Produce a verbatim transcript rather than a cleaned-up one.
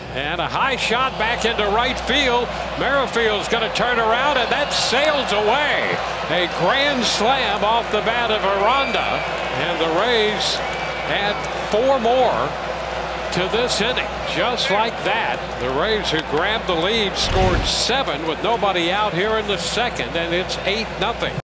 And a high shot back into right field. Merrifield's going to turn around, and that sails away. A grand slam off the bat of Aranda. And the Rays add four more to this inning. Just like that, the Rays, who grabbed the lead, scored seven with nobody out here in the second, and it's eight nothing.